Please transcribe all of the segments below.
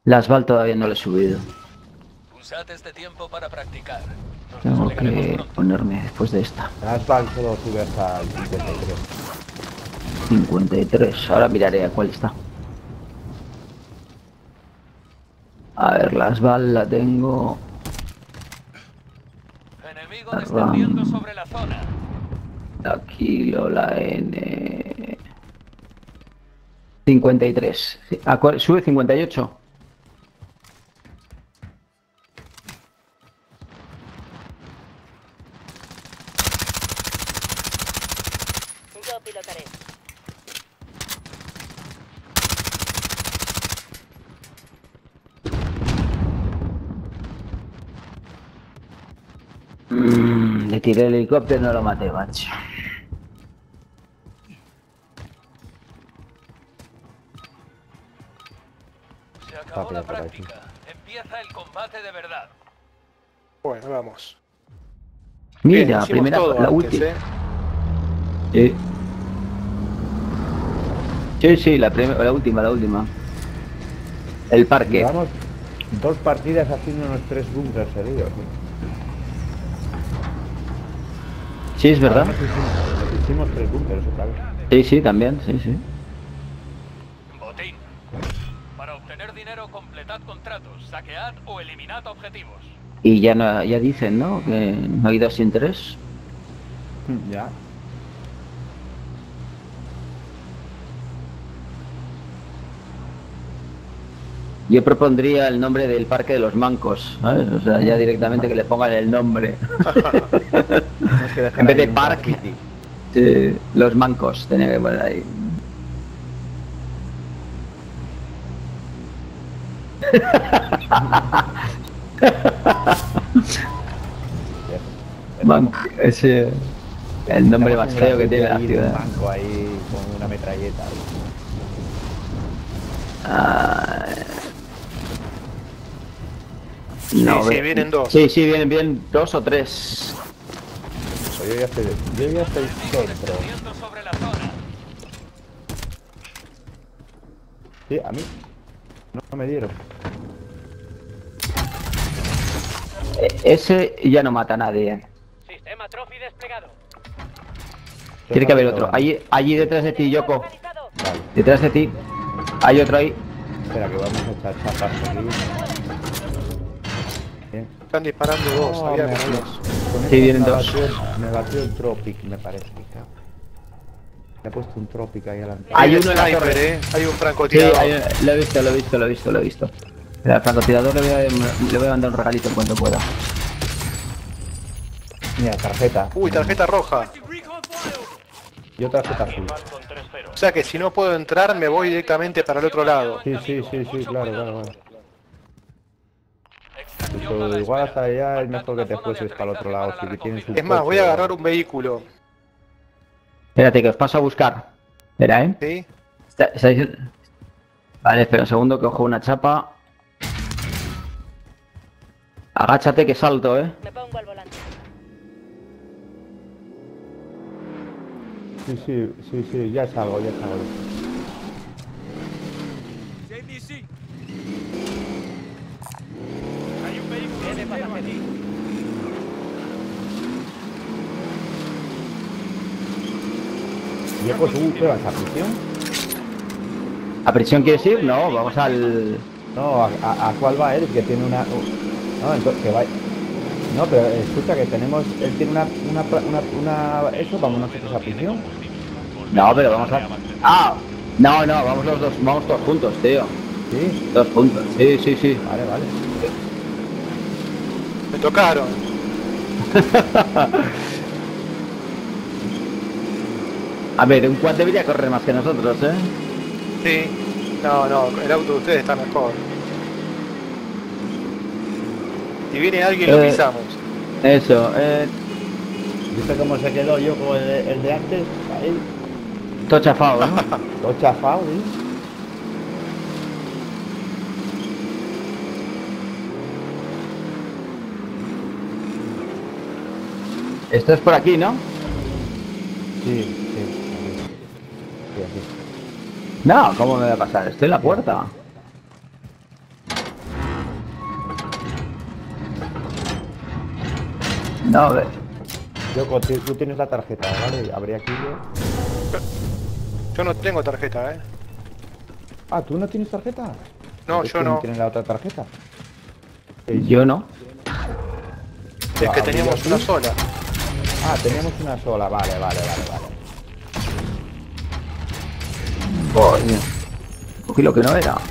Las Val todavía no lo he subido. Usad este tiempo para practicar. Nos Tengo desplegaremos que pronto. ponerme después de esta. Asphalt solo sube hasta el 53. 53. Ahora miraré a cuál está. A ver, las Val la tengo. Enemigo La descendiendo RAM, sobre la zona. la Kilo, la N. 53. Sí, sube 58. Yo pilotaré. Le tiré el helicóptero y no lo maté, macho. Se acabó Rápido la por aquí. práctica. Empieza el combate de verdad. Bueno, vamos. Bien, Mira, hicimos primera, todo la antes, última. ¿eh? Sí. Sí, sí, la última, la última. El parque. Llevamos 2 partidas haciendo unos 3 bunkers seguidos. Sí, es verdad. Hicimos 3 bunkers otra vez. Sí, sí, también, sí, sí. Botín. Para obtener dinero, completad contratos, saquead o eliminad objetivos. Y ya no, ya dicen, ¿no? Que no hay 2 sin 3. Ya. Yo propondría el nombre del Parque de los Mancos, ¿sabes? O sea, ya directamente que le pongan el nombre. Tenemos que dejar En vez ahí de un parque, graffiti. los Mancos, tenía que poner ahí. Ese, el nombre más feo que tiene la Un ciudad. banco ahí con una metralleta. Ah, Sí, no, sí, vienen 2. Sí, sí, vienen bien 2 o 3. Pues yo ya estoy dentro. Descendiendo sobre la zona. Sí, a mí. No me dieron. Ese ya no mata a nadie. Sistema Trophy desplegado. Tiene que haber otro. Allí detrás de ti, Yoko. Localizado. Vale, Detrás de ti. Hay otro ahí. espera que vamos a echar chapas aquí. Bien. Están disparando 2, Oh, había me como batió. dos. Con Sí, esto vienen me dos. Me batió el Tropic, me parece. Le he puesto un Tropic ahí adelante. Hay Hay un uno en la sniper, torre. hay un Sí, francotirador. lo he visto, lo he visto, lo he visto, lo he visto. Al francotirador le voy a mandar un regalito en cuanto pueda. Mira, tarjeta. Uy, tarjeta roja. Y otra tarjeta azul. O sea que si no puedo entrar, me voy directamente para el otro lado. Sí, claro, claro. Extracción Pero a la igual espera. hasta allá es Marcad mejor la que te zona de fueses para el otro aterrizaje lado para si la tienes un Es más, voy coche a o agarrar algo. un vehículo. Espérate, que os paso a buscar. Espera, ¿eh? ¿Sí? Vale, espera un segundo que cojo una chapa. Agáchate que salto, ¿eh? Me pongo al volante. Sí, ya salgo. Hay un vehículo viene para ti. Yo pues ¿qué vas a prisión? ¿A prisión quieres ir? No, vamos al... No, ¿a cuál va él? Que tiene una... No, entonces que va... No, pero escucha que tenemos... Él tiene una... Eso, vamos nosotros a prisión. No, pero vamos a... Ah, no, vamos los dos, vamos todos juntos, tío. Sí, Todos juntos, sí, sí, sí. vale. Me tocaron. A ver, un quad debería correr más que nosotros, ¿eh? Sí. No, el auto de ustedes está mejor. Si viene alguien, lo pisamos. Eso, ¿Viste cómo se quedó yo con el de antes? Ahí, todo chafado, ¿no? todo chafado, ¿eh? Esto es por aquí, ¿no? Sí. No, ¿cómo me va a pasar? Estoy en la puerta. No, a ver. Yoko, tú tienes la tarjeta, ¿vale? Habría aquí yo. Yo no tengo tarjeta, Ah, ¿tú no tienes tarjeta? No, Entonces, yo ¿quién no. tiene la otra tarjeta? Yo no. Es que teníamos una sola. Ah, teníamos una sola, vale. Coño. Cogí lo que no era.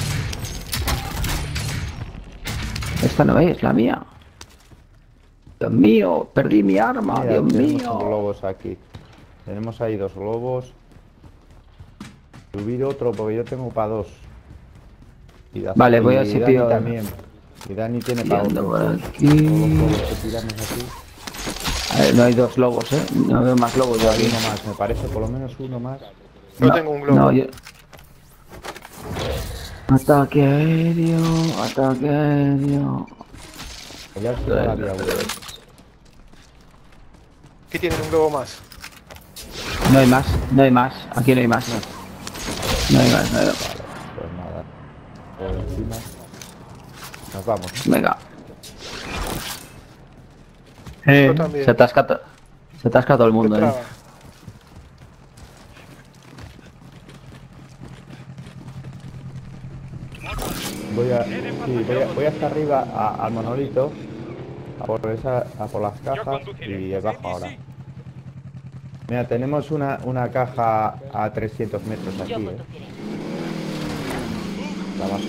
Esta no es la mía. Dios mío, perdí mi arma, Mira, Dios tenemos mío. globos aquí. Tenemos ahí 2 globos. Subir otro porque yo tengo para 2. Vale, voy al y sitio. Dani también. Y Dani tiene para Yendo otro. por Todos los aquí. globos que tiramos aquí. A ver, no hay 2 lobos, no veo más lobos yo Hay aquí. uno más, me parece, por lo menos uno más. Yo tengo un globo. No, yo... Ataque aéreo, ataque aéreo. Ya al final había uno. Aquí tienen un globo más. No hay más, no hay más, aquí no hay más. No hay más, no hay más. Pues nada. Por encima. Nos vamos. Venga. Yo también. Se atasca todo el mundo, Entraba. Voy hasta arriba al monolito. A por las cajas y bajo ahora. Mira, tenemos una caja a 300 metros aquí, Yo conduciré. La bajo.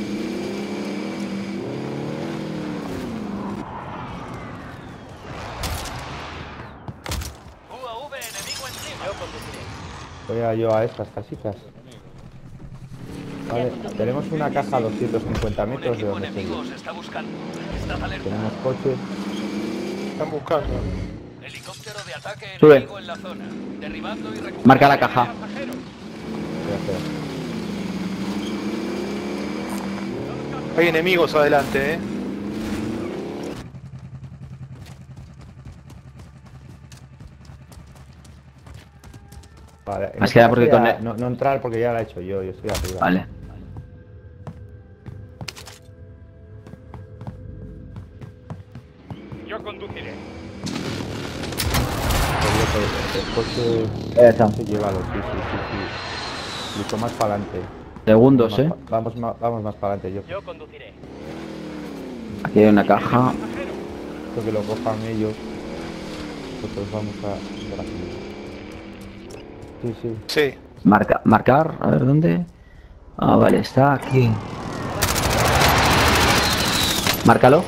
UAV enemigo encima. Yo conduciré. Voy yo a estas casitas. Vale, tenemos una caja a 250 Un metros de equipo donde enemigo seguimos. os está buscando. Estad alerta. Tenemos coches. Están buscando. Helicóptero de ataque Sube. enemigo en la zona. Derribando y recuperando. Marca la caja. pasajeros. Espera. Hay enemigos adelante, Vale, Más que nada porque con no entrar porque ya la he hecho yo estoy arriba. Vale. Yo conduciré. El coche Eso. se lleva sí. Mucho más para adelante. Segundos, Vamos más para adelante, yo Yo conduciré. Aquí hay una caja. creo que lo cojan ellos. Nosotros vamos a... Sí. Sí. Marcar, a ver dónde. Ah, vale, está aquí. Márcalo.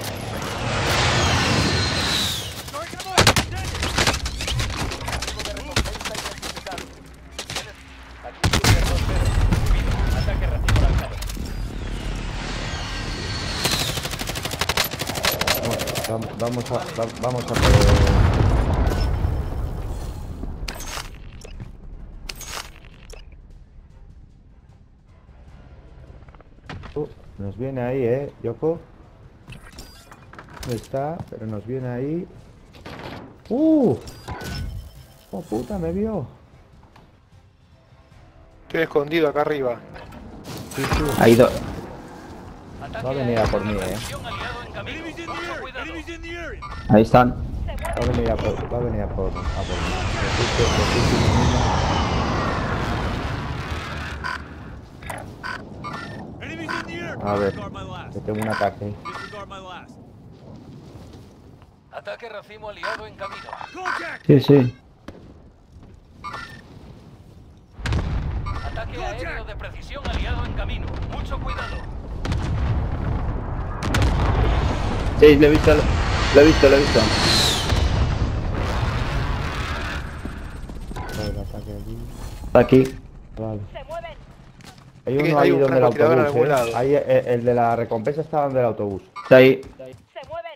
Vamos a nos viene ahí, Yoko. No está, pero nos viene ahí. Oh puta, me vio. Estoy escondido acá arriba. Sí. Ha ido. Va a venir a por mí, Ahí están. Va a venir a por mí. A ver, que tengo un ataque. Ataque racimo aliado en camino. Sí. Ataque aéreo de precisión aliado en camino. Mucho cuidado. Sí, lo he visto. Lo he visto. Vale, el ataque aquí. Está aquí. Vale. Se mueven. Hay Hay uno ahí un donde el francotirador en autobús, algún lado. Ahí, el de la recompensa está donde el autobús. Está ahí. Se mueven.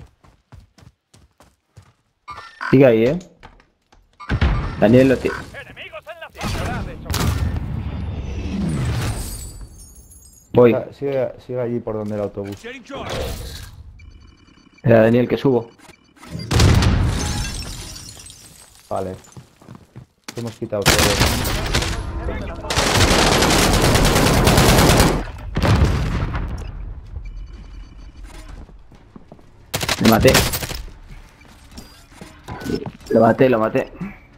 Sigue ahí, Daniel lo tiene. Enemigos en la zona. Voy. Sigue allí por donde el autobús. Era Daniel que subo. Vale. Hemos quitado todo. Me maté. Lo maté, lo maté.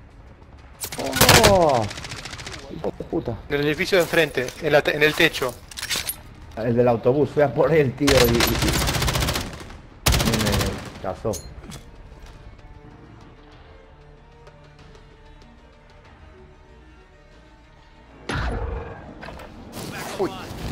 ¡Oh! Hijo de puta. En el edificio de enfrente, en el techo. El del autobús, fui a por él, tío, y me cazó. Uy,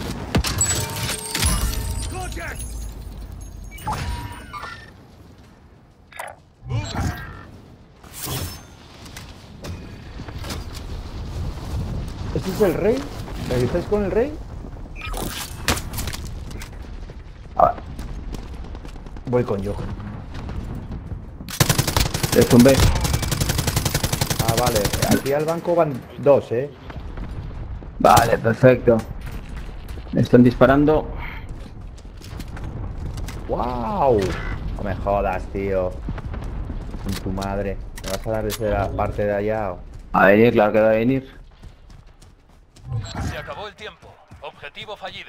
¿Ese es el rey? ¿Me estáis con el rey? Ah, Voy con Johan. le tumbé. Ah, vale. Aquí al banco van dos, ¿eh? Vale, perfecto. Me están disparando. ¡Wow! No me jodas, tío. Con tu madre. ¿Me vas a dar desde la parte de allá? A venir, claro que va a venir. Se acabó el tiempo. Objetivo fallido.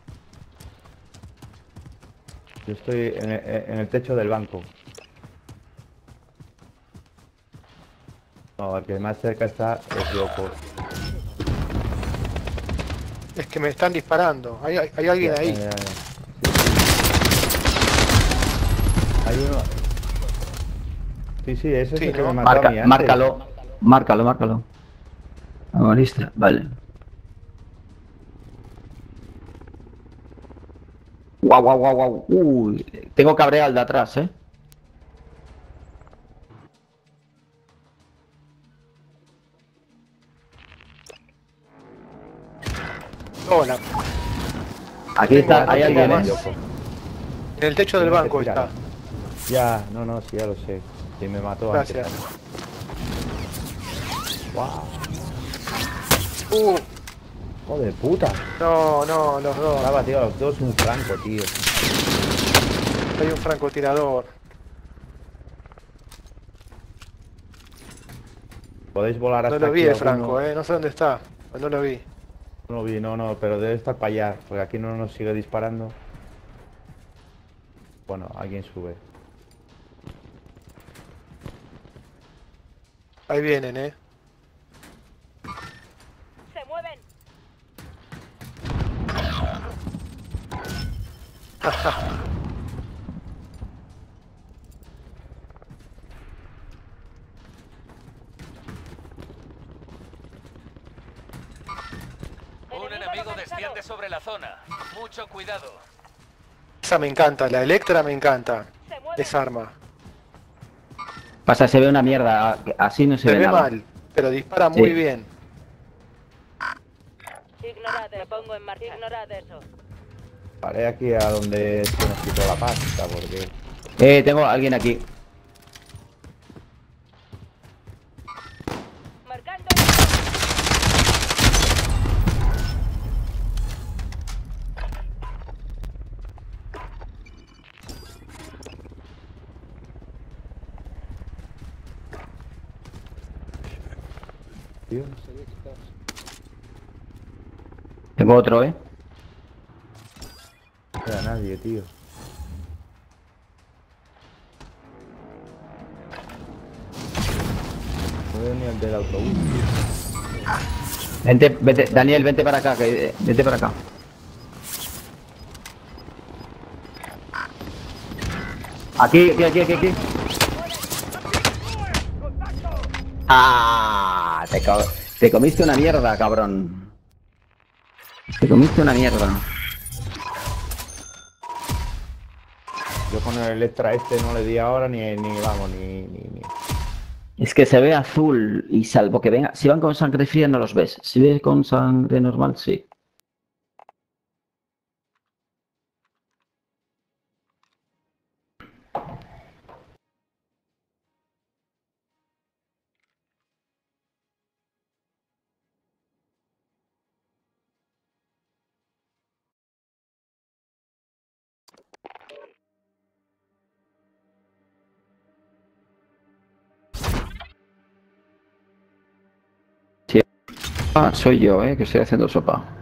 Yo estoy en el techo del banco. No, el que más cerca está es loco. es que me están disparando. Hay alguien ahí. Hay uno. Sí, sí, ese es Sí, el que ¿no? me mató a mí antes. Márcalo. Márcalo, márcalo. Vamos, lista. Vale. Guau, guau, guau, guau. Uy, tengo cabrea al de atrás, ¿eh? Hola. Aquí está, hay tengo alguien, más. ¿eh? En el techo del Tienes que banco tirar. está. Ya, no, sí, ya lo sé. Sí, me mató Gracias. antes. Wow. Hijo de puta. No, los dos. Estaba, tío, los dos un franco, tío. Hay un francotirador. Podéis volar hasta No lo vi aquí el alguno. franco, no sé dónde está. No lo vi. No lo vi, no, pero debe estar para allá, porque aquí no nos sigue disparando. Bueno, alguien sube. Ahí vienen, ¡Se mueven! Un enemigo desciende sobre la zona. Mucho cuidado. Esa me encanta, la Electra me encanta. ¡Se mueven! Esa arma. Pasa, se ve una mierda. Así no se, Se ve ve nada. mal, pero dispara muy Sí. bien. Ignorad, me pongo en marcha. Ignorad eso. Paré aquí a donde se nos quitó la pasta, porque... Tengo a alguien aquí. Marcando. Tío, Tengo otro, ¿eh? no queda nadie, tío. No veo ni el del autobús. Vente, vente, Daniel, vente para acá, vente para acá. Aquí. Ah, te comiste una mierda, cabrón. Te comiste una mierda. Yo con el Electra este no le di ahora ni vamos, ni. Es que se ve azul y salvo que venga, si van con sangre fría no los ves. Si ves con sangre normal, sí. Sí. Ah, soy yo, que estoy haciendo sopa.